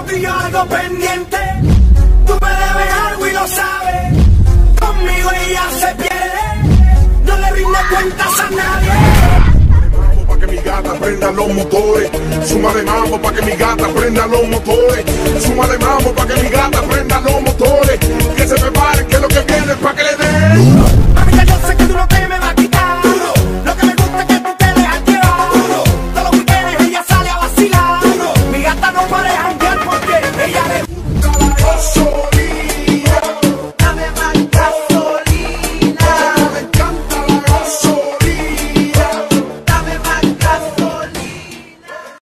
tú y yo algo pendiente. Tú me debes algo y lo sabes. Conmigo ella se pierde. No le rinde cuentas a nadie. Pa' que mi gata prenda los motores. Súmale mambo pa' que mi gata prenda los motores. Súmale mambo pa' que mi gata prenda los motores. Que se preparen que lo que viene es pa' que le den.